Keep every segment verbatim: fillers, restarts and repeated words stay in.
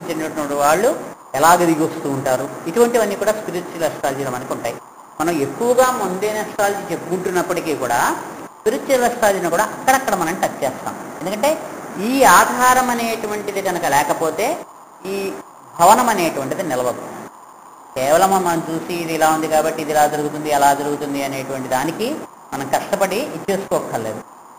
చెందినటువంటి వాళ్ళు ఎలాగ దిగి వస్తూ ఉంటారు, ఇటువంటివన్నీ కూడా స్పిరిచువల్ అస్ట్రాలజీలో మనకు ఉంటాయి. మనం ఎక్కువగా ముందేన అస్ట్రాలజీ చెప్పుకుంటున్నప్పటికీ కూడా స్పిరిచువల్ అస్ట్రాలజీని కూడా అక్కడక్కడ మనం టచ్ చేస్తాం. ఎందుకంటే ఈ ఆధారం అనేటువంటిది కనుక లేకపోతే ఈ భవనం అనేటువంటిది నిలవదు. కేవలం మనం చూసి ఇది ఇలా ఉంది కాబట్టి ఇది ఇలా జరుగుతుంది అలా జరుగుతుంది అనేటువంటి దానికి మనం కష్టపడి ఇచ్చేసుకోక్కర్లేదు.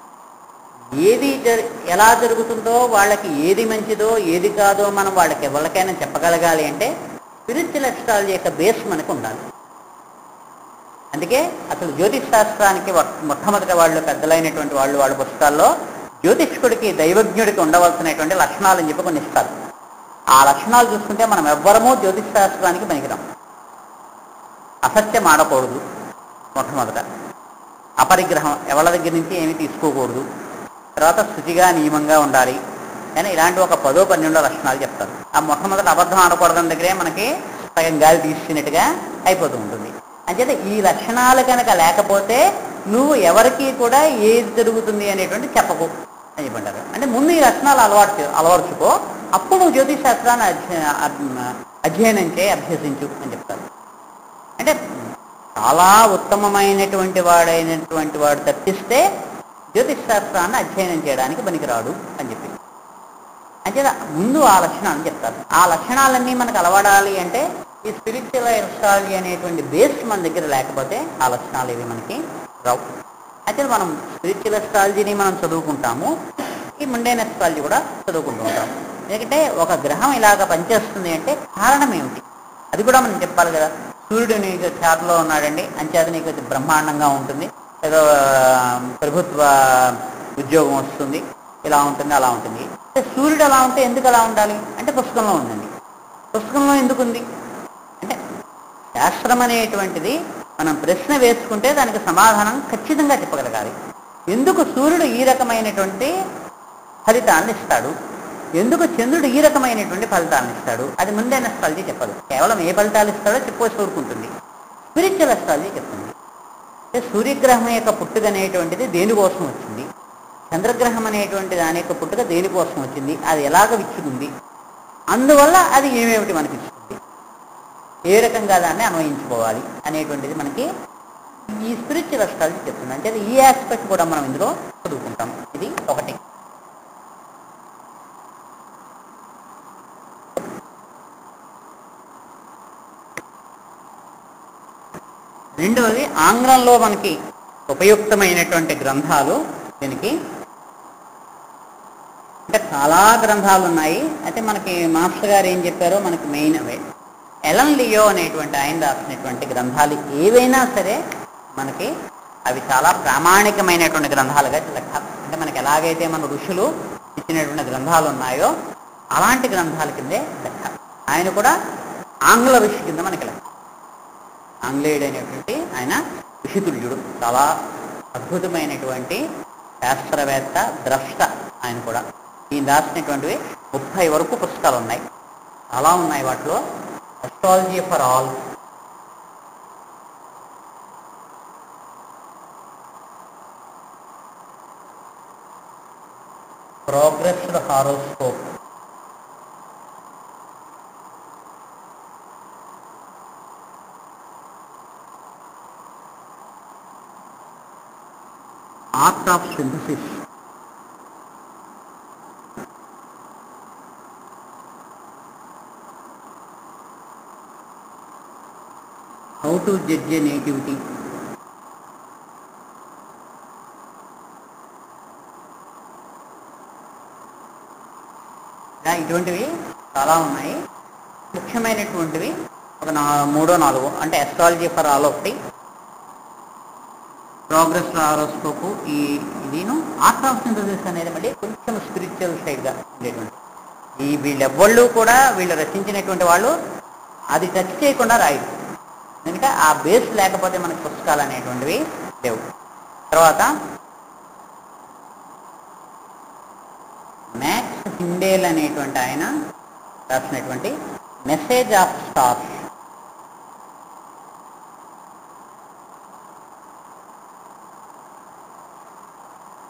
ఏది ఎలా జరుగుతుందో, వాళ్ళకి ఏది మంచిదో ఏది కాదో మనం వాళ్ళకి ఎవరికైనా చెప్పగలగాలి అంటే స్పిరిచువల్ అస్ట్రాలజీ యొక్క బేస్ మనకు ఉండాలి. అందుకే అసలు జ్యోతిష్ శాస్త్రానికి మొట్టమొదటి వాళ్ళు పెద్దలైనటువంటి వాళ్ళు వాళ్ళ పుస్తకాల్లో జ్యోతిష్కుడికి దైవజ్ఞుడికి ఉండవలసినటువంటి లక్షణాలు అని చెప్పి కొన్ని ఇస్తారు. ఆ లక్షణాలు చూసుకుంటే మనం ఎవ్వరమూ జ్యోతిష్ శాస్త్రానికి పనికిరాం. అసత్యం ఆడకూడదు, మొట్టమొదట అపరిగ్రహం ఎవరి దగ్గర నుంచి ఏమీ తీసుకోకూడదు, తర్వాత శుచిగా నియమంగా ఉండాలి అని ఇలాంటి ఒక పదో పన్నెండో లక్షణాలు చెప్తారు. ఆ మొట్టమొదటి అబద్ధం ఆడకూడదని దగ్గరే మనకి సగం గాలి తీసినట్టుగా అయిపోతూ ఉంటుంది. అంచేత ఈ లక్షణాలు కనుక లేకపోతే నువ్వు ఎవరికి కూడా ఏది జరుగుతుంది అనేటువంటి చెప్పకు అని చెప్పంటారు. అంటే ముందు ఈ లక్షణాలు అలవాటు అలవరుచుకో, అప్పుడు నువ్వు జ్యోతిష్ శాస్త్రాన్ని అధ్యయనం చేయి, అభ్యసించు అని చెప్తారు. అంటే చాలా ఉత్తమమైనటువంటి వాడైనటువంటి వాడు తప్పిస్తే జ్యోతిష్ శాస్త్రాన్ని అధ్యయనం చేయడానికి పనికిరాడు అని చెప్పి అంటే ముందు ఆ లక్షణాలను చెప్తారు. ఆ లక్షణాలన్నీ మనకు అలవడాలి అంటే ఈ స్పిరిచువల్ అస్ట్రాలజీ అనేటువంటి బేస్ మన దగ్గర లేకపోతే ఆ లక్షణాలు ఇవి మనకి రావు. అయితే మనం స్పిరిచువల్ అస్ట్రాలజీని మనం చదువుకుంటాము, ఈ ముండైన అస్ట్రాలజీ కూడా చదువుకుంటూ ఉంటాము. ఎందుకంటే ఒక గ్రహం ఇలాగ పనిచేస్తుంది అంటే కారణం ఏమిటి అది కూడా మనం చెప్పాలి కదా. సూర్యుడు నీకు చాటులో ఉన్నాడండి, అంచేత నీకు బ్రహ్మాండంగా ఉంటుంది, ఏదో ప్రభుత్వ ఉద్యోగం వస్తుంది, ఇలా ఉంటుంది అలా ఉంటుంది. అంటే సూర్యుడు అలా ఉంటే ఎందుకు అలా ఉండాలి అంటే పుస్తకంలో ఉందండి. పుస్తకంలో ఎందుకు ఉంది అంటే శాస్త్రం అనేటువంటిది మనం ప్రశ్న వేసుకుంటే దానికి సమాధానం ఖచ్చితంగా చెప్పగలగాలి. ఎందుకు సూర్యుడు ఈ రకమైనటువంటి ఫలితాన్ని ఇస్తాడు, ఎందుకు చంద్రుడు ఈ రకమైనటువంటి ఫలితాలను ఇస్తాడు, అది ముందైన అస్ట్రాలజీ చెప్పదు. కేవలం ఏ ఫలితాలు ఇస్తాడో చెప్పేసి ఊరుకుంటుంది. స్పిరిచువల్ అస్ట్రాలజీ చెప్తుంది. సూర్యగ్రహం యొక్క పుట్టుక అనేటువంటిది దేనికోసం వచ్చింది, చంద్రగ్రహం అనేటువంటి దాని యొక్క పుట్టుక దేనికోసం వచ్చింది, అది ఎలాగ విచ్చుకుంది, అందువల్ల అది ఏమేమిటి మనకి ఇస్తుంది, ఏ రకంగా దాన్ని అన్వయించుకోవాలి అనేటువంటిది మనకి ఈ స్పిరిచువల్ అస్ట్రాలజీ చెప్తుంది. అంటే ఈ ఆస్పెక్ట్ కూడా మనం ఇందులో చదువుకుంటాం. ఇది ఒకటి. రెండవది ఆంగ్లంలో మనకి ఉపయుక్తమైనటువంటి గ్రంథాలు. దీనికి అంటే చాలా గ్రంథాలు ఉన్నాయి. అయితే మనకి మాస్టర్ గారు ఏం చెప్పారో మనకి మెయిన్ అవే. ఎలన్ లియో అనేటువంటి ఆయన రాసినటువంటి గ్రంథాలు ఏవైనా సరే మనకి అవి చాలా ప్రామాణికమైనటువంటి గ్రంథాలుగా లెక్క. అంటే మనకి ఎలాగైతే మన ఋషులు ఇచ్చినటువంటి గ్రంథాలు ఉన్నాయో అలాంటి గ్రంథాల కిందే లెక్క. ఆయన కూడా ఆంగ్ల ఋషి కింద మనకి లెక్క. ఆంగ్లేయుడు అనేటువంటి ఆయన ఋషితుల్యుడు, చాలా అద్భుతమైనటువంటి శాస్త్రవేత్త, ద్రష్ట ఆయన కూడా. ఈయన రాసినటువంటివి ముప్పై వరకు పుస్తకాలు ఉన్నాయి, చాలా ఉన్నాయి. వాటిలో astrology for all, progressed horoscope, art of synthesis, how to judge a nativity, ఇటువంటివి చాలా ఉన్నాయి. ముఖ్యమైనటువంటివి ఒక నా మూడో నాలుగో అంటే అస్ట్రాలజీ ఫర్ ఆల్ ఒకటి, ప్రోగ్రెస్ హారోస్కోపు, ఈ ఇదిను ఆర్ట్ ఆఫ్ సింథసిస్ అనేది మళ్ళీ కొంచెం స్పిరిచువల్ సైడ్గా ఉండేటువంటి. ఈ వీళ్ళెవ్వళ్ళు కూడా వీళ్ళు రచించినటువంటి వాళ్ళు అది టచ్ చేయకుండా రాయరు, ఎందుకంటే ఆ బేస్ లేకపోతే మనకు పుస్తకాలు అనేటువంటివి లేవు. తర్వాత మ్యాక్స్ హిండేల్ అనేటువంటి ఆయన రాసినటువంటి మెసేజ్ ఆఫ్ స్టార్స్,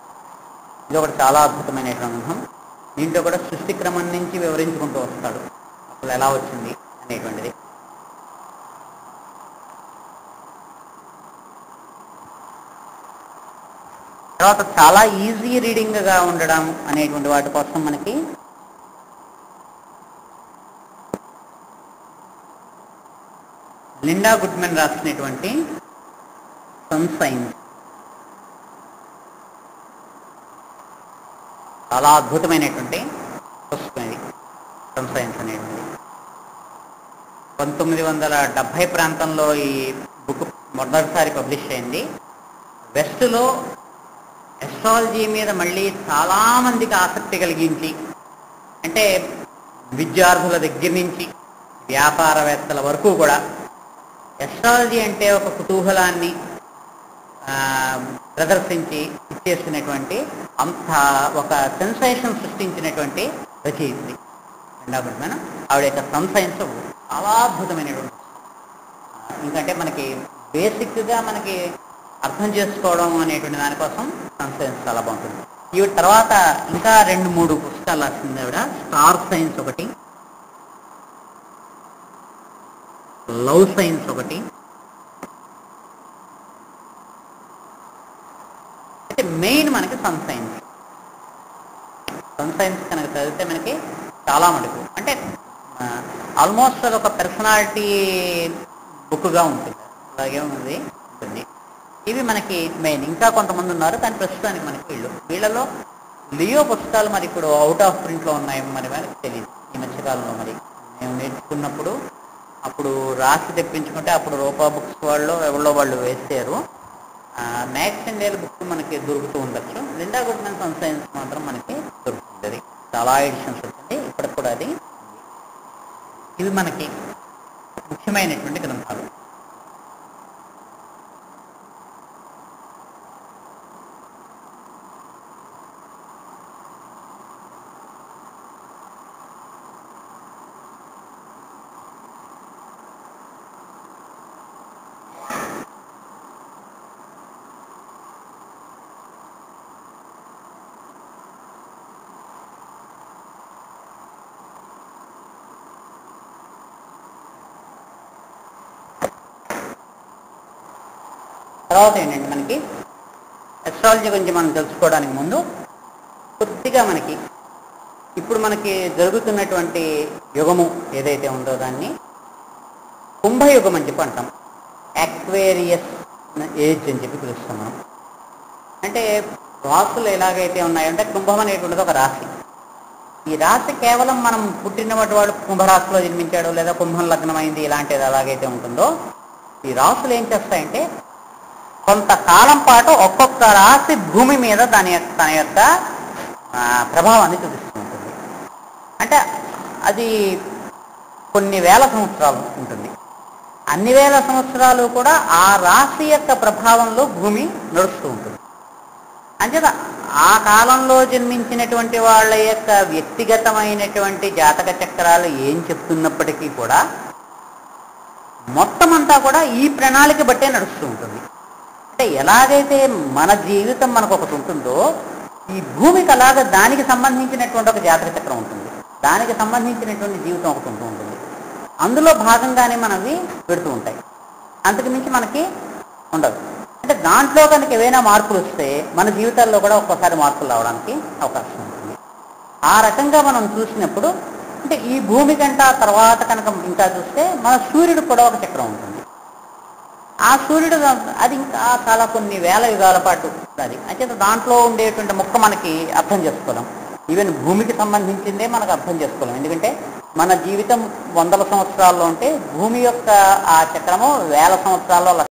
ఇది ఒకటి చాలా అద్భుతమైన గ్రంథం. దీంట్లో కూడా సృష్టి క్రమం నుంచి వివరించుకుంటూ వస్తాడు. అసలు ఎలా వచ్చింది అనేటువంటిది. తర్వాత చాలా ఈజీ రీడింగ్గా ఉండడం అనేటువంటి వాటి కోసం మనకి లిండా గుడ్మెన్ రాసినటువంటి సన్ సైన్స్ చాలా అద్భుతమైనటువంటి పుస్తకం ఇది. సన్ సైన్స్ అనేటువంటి పంతొమ్మిది వందల డెబ్భై ప్రాంతంలో ఈ బుక్ మొదటిసారి పబ్లిష్ అయింది. వెస్ట్లో ఎస్ట్రాలజీ మీద మళ్ళీ చాలామందికి ఆసక్తి కలిగించి, అంటే విద్యార్థుల దగ్గర నుంచి వ్యాపారవేత్తల వరకు కూడా ఎస్ట్రాలజీ అంటే ఒక కుతూహలాన్ని ప్రదర్శించి ఇచ్చేసినటువంటి అంత ఒక సెన్సేషన్ సృష్టించినటువంటి రచయిత్రి లిండా గుడ్మెన్. ఆవిడ యొక్క సన్ సైన్స్ చాలా అద్భుతమైనటువంటి, ఇంకంటే మనకి బేసిక్గా మనకి అర్థం చేసుకోవడం అనేటువంటి దానికోసం సన్ సైన్స్ చాలా బాగుంటుంది. ఈ తర్వాత ఇంకా రెండు మూడు పుస్తకాలు రాసింది ఆవిడ. స్టార్ సైన్స్ ఒకటి, లవ్ సైన్స్ ఒకటి. అంటే మెయిన్ మనకి సన్ సైన్స్. సన్ సైన్స్ కనుక చదివితే మనకి చాలా మటుకు అంటే ఆల్మోస్ట్ అది ఒక పర్సనాలిటీ బుక్గా ఉంటుంది, అలాగే ఉంది ఉంటుంది. ఇవి మనకి మెయిన్. ఇంకా కొంతమంది ఉన్నారు కానీ ప్రస్తుతానికి మనకి వీళ్ళు వీళ్ళలో లియో పుస్తకాలు మరి ఇప్పుడు అవుట్ ఆఫ్ ప్రింట్లో ఉన్నాయి, మరి మనకి తెలియదు ఈ మధ్యకాలంలో. మరి మేము నేర్చుకున్నప్పుడు అప్పుడు రాసి తెప్పించుకుంటే అప్పుడు రూపా బుక్స్ వాళ్ళు ఎవరో వాళ్ళు వేసారు. మ్యాథ్స్ ఇండియా బుక్ మనకి దొరుకుతూ ఉండొచ్చు. లిండా గుడ్మెన్ సన్ సైన్స్ మాత్రం మనకి దొరుకుతుంది. అది చాలా ఎడిషన్స్ వచ్చింది ఇప్పటికి కూడా. అది ఇవి మనకి ముఖ్యమైనటువంటి గ్రంథాలు. తర్వాత ఏంటంటే మనకి ఎస్ట్రాలజీ గురించి మనం తెలుసుకోవడానికి ముందు కొద్దిగా మనకి ఇప్పుడు మనకి జరుగుతున్నటువంటి యుగము ఏదైతే ఉందో దాన్ని కుంభయుగం అని చెప్పి అంటాం. యాక్వేరియస్ ఏజ్ అని చెప్పి పిలుస్తాం మనం. అంటే రాసులు ఎలాగైతే ఉన్నాయంటే కుంభం అనేటువంటిది ఒక రాశి. ఈ రాశి కేవలం మనం పుట్టినటువంటి వాడు కుంభరాశిలో జన్మించాడు లేదా కుంభం లగ్నం అయింది ఇలాంటిది ఎలాగైతే ఉంటుందో, ఈ రాసులు ఏం చేస్తాయంటే కొంతకాలం పాటు ఒక్కొక్క రాశి భూమి మీద దాని యొక్క తన యొక్క ప్రభావాన్ని చూపిస్తూ ఉంటుంది. అంటే అది కొన్ని వేల సంవత్సరాలు ఉంటుంది. అన్ని వేల సంవత్సరాలు కూడా ఆ రాశి యొక్క ప్రభావంలో భూమి నడుస్తూ ఉంటుంది. అంచేత ఆ కాలంలో జన్మించినటువంటి వాళ్ళ యొక్క వ్యక్తిగతమైనటువంటి జాతక చక్రాలు ఏం చెప్తున్నప్పటికీ కూడా మొత్తం అంతా కూడా ఈ ప్రణాళిక బట్టే నడుస్తూ ఉంటుంది. అంటే ఎలాగైతే మన జీవితం మనకు ఒకటి ఉంటుందో, ఈ భూమికి అలాగ దానికి సంబంధించినటువంటి ఒక జాతక చక్రం ఉంటుంది, దానికి సంబంధించినటువంటి జీవితం ఒకటి ఉంటూ ఉంటుంది. అందులో భాగంగానే మనవి పెడుతూ ఉంటాయి, అంతకు మించి మనకి ఉండదు. అంటే దాంట్లో కనుక ఏవైనా మార్పులు వస్తే మన జీవితాల్లో కూడా ఒక్కోసారి మార్పులు రావడానికి అవకాశం ఉంటుంది. ఆ రకంగా మనం చూసినప్పుడు అంటే ఈ భూమి కంట తర్వాత కనుక ఇంకా చూస్తే మన సూర్యుడు కూడా ఒక చక్రం ఉంటుంది. ఆ సూర్యుడు అది ఇంకా చాలా కొన్ని వేల యుగాల పాటు అది. అయితే దాంట్లో ఉండేటువంటి ముక్క మనకి అర్థం చేసుకోలేం. ఈవెన్ భూమికి సంబంధించిందే మనకు అర్థం చేసుకోలేం. ఎందుకంటే మన జీవితం వందల సంవత్సరాల్లో ఉంటే భూమి యొక్క ఆ చక్రము వేల సంవత్సరాల్లో